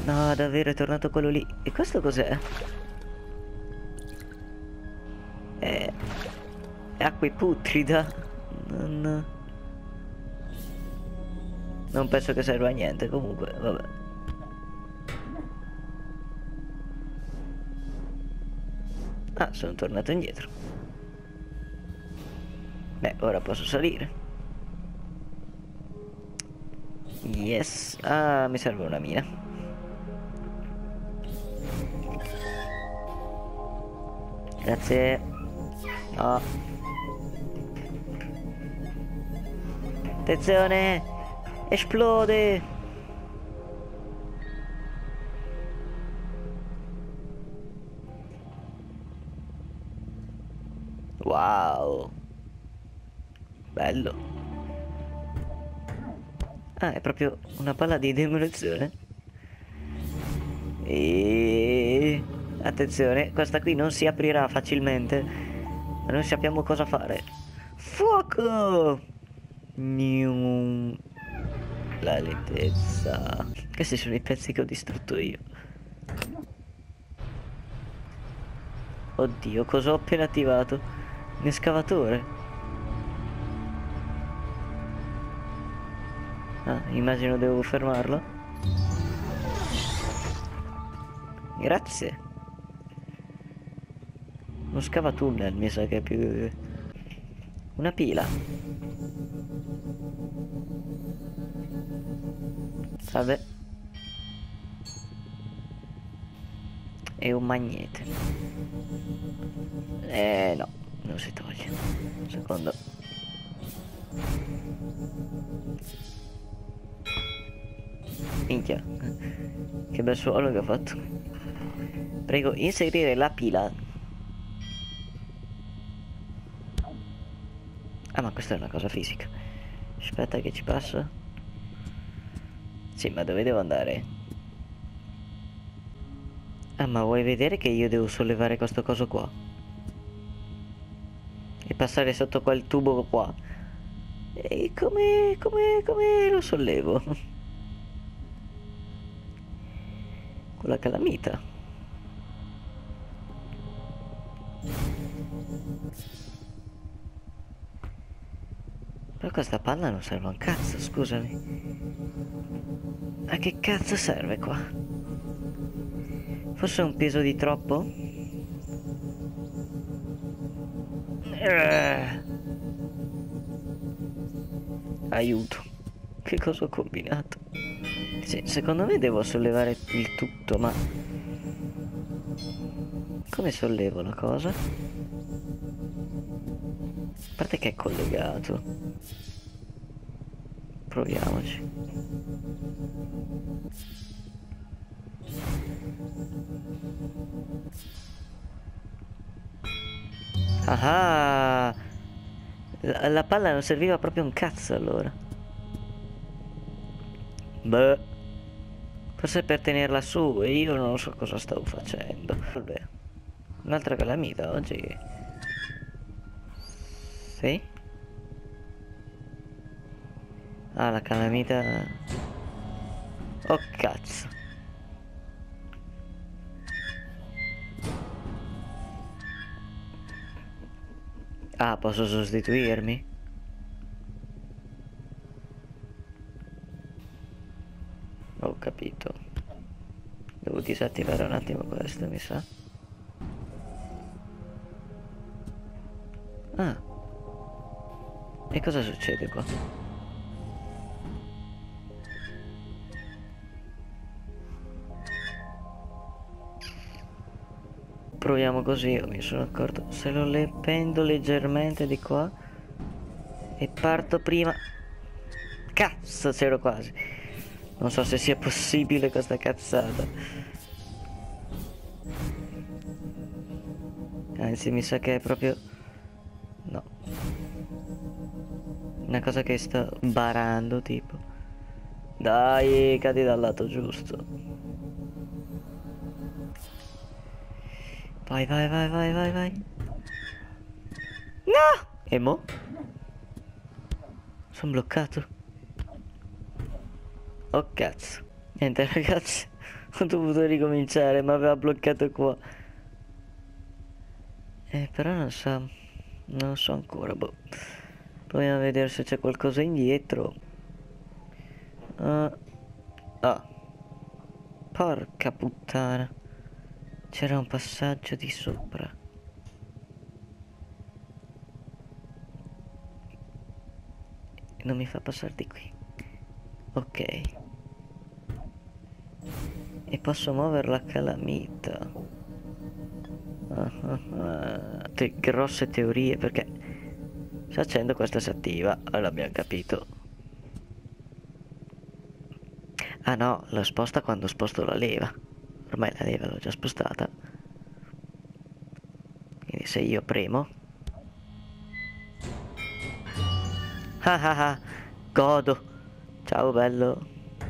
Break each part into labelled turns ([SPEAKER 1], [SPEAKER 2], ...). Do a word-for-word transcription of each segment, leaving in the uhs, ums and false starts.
[SPEAKER 1] No, davvero è tornato quello lì. E questo cos'è? È... è acqua putrida. Non... non penso che serva a niente, comunque, vabbè. Ah, sono tornato indietro. Beh, ora posso salire. Yes. Ah, mi serve una mina. Grazie. No. Attenzione. Esplode. Wow. Bello. Ah, è proprio una palla di demolizione. E... attenzione, questa qui non si aprirà facilmente. Ma non sappiamo cosa fare. Fuoco! Nium. La lentezza. Questi sono i pezzi che ho distrutto io. Oddio, cosa ho appena attivato? Un escavatore. Ah, immagino devo fermarlo. Grazie. Uno scavatunnel mi sa che è più... una pila. Salve. E un magnete. Eh no, non si toglie. Un secondo. Minchia. Che bel suono che ho fatto. Prego, inserire la pila. Ah, ma questa è una cosa fisica. Aspetta che ci passo. Sì, ma dove devo andare? Ah, ma vuoi vedere che io devo sollevare questo coso qua? E passare sotto quel tubo qua? E come, come, come lo sollevo? Con la calamita. Però questa palla non serve a un cazzo, scusami. A che cazzo serve qua? Forse è un peso di troppo? Eh. Aiuto. Che cosa ho combinato? Sì, secondo me devo sollevare il tutto, ma... come sollevo la cosa? A parte che è collegato. Proviamoci. Ah, la, la palla non serviva proprio un cazzo allora. Beh, forse per tenerla su e io non so cosa stavo facendo. Vabbè, un'altra calamita oggi. Sì? Ah, la calamita. Oh cazzo. Ah, posso sostituirmi? Ho capito. Devo disattivare un attimo questo, mi sa. Ah. E cosa succede qua? Proviamo così, io mi sono accorto. Se lo le pendo leggermente di qua e parto prima. Cazzo, c'ero quasi. Non so se sia possibile questa cazzata. Anzi, mi sa che è proprio... no. Una cosa che sto barando, tipo. Dai, cadi dal lato giusto. Vai, vai, vai, vai, vai, vai. No! E mo? Sono bloccato. Oh cazzo. Niente ragazzi, Ho dovuto ricominciare, ma aveva bloccato qua. Eh, però non so. Non so ancora, boh. Proviamo a vedere se c'è qualcosa indietro. Uh, ah. Porca puttana. C'era un passaggio di sopra. Non mi fa passare di qui. Ok. E posso muovere la calamita. Ah, ah, ah. Te grosse teorie, perché se accendo questa si attiva. Allora abbiamo capito. Ah no, la sposta quando sposto la leva. Ormai la leva l'ho già spostata. Quindi se io premo. Ah ah ah, godo. Ciao bello.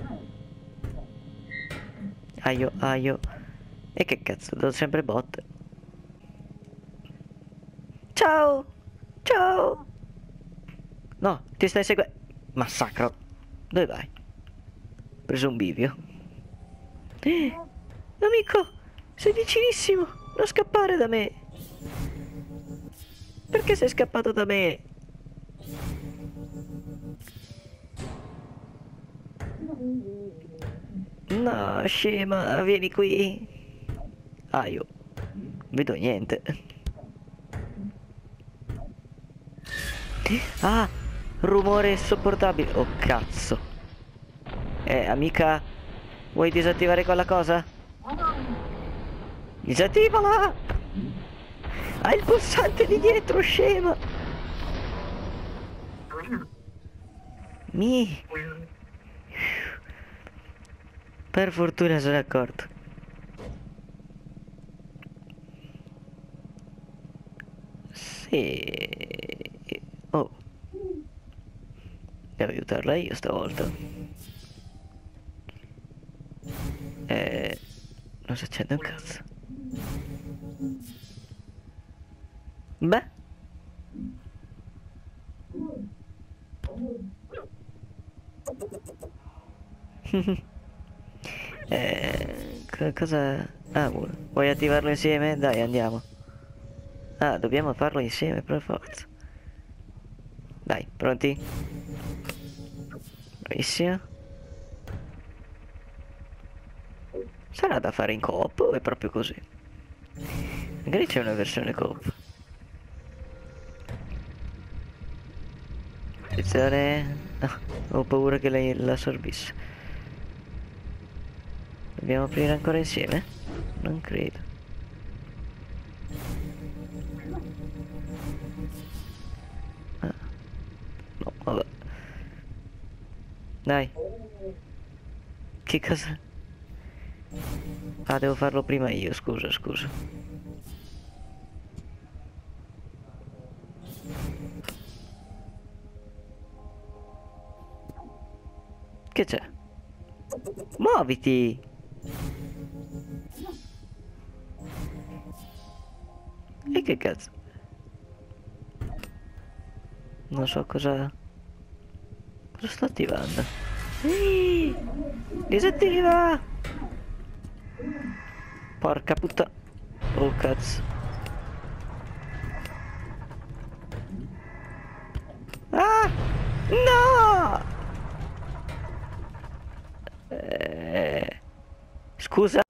[SPEAKER 1] Aio, aio. E che cazzo, do sempre botte. Ciao! Ciao! No, ti stai seguendo. Massacro. Dove vai? Preso un bivio. Eh, amico, sei vicinissimo. Non scappare da me. Perché sei scappato da me? No, scema, vieni qui. Ah, io vedo niente. Ah, rumore insopportabile. Oh, cazzo. Eh, amica, vuoi disattivare quella cosa? Disattivala! Hai il pulsante di dietro, scema! Mi... Per fortuna sono accorto. Sì... Oh. Devo aiutarla io stavolta. Eh... Non si accende un cazzo. Beh. eh, co- cosa... Ah, vu- vuoi attivarlo insieme? Dai, andiamo. Ah, dobbiamo farlo insieme per forza. Dai, pronti? Bravissimo. Sarà da fare in coop o è proprio così? Magari c'è una versione coop. Attenzione. Ah, ho paura che lei l'assorbisse. Dobbiamo aprire ancora insieme? Non credo. Ah. No, vabbè. Dai. Che cosa? Ah, devo farlo prima io, scusa, scusa. Che c'è? Muoviti! E che cazzo? Non so cosa... Cosa sto attivando? Ehi! Disattiva! Porca puttana. Oh cazzo. Ah! No! Eh... Scusa.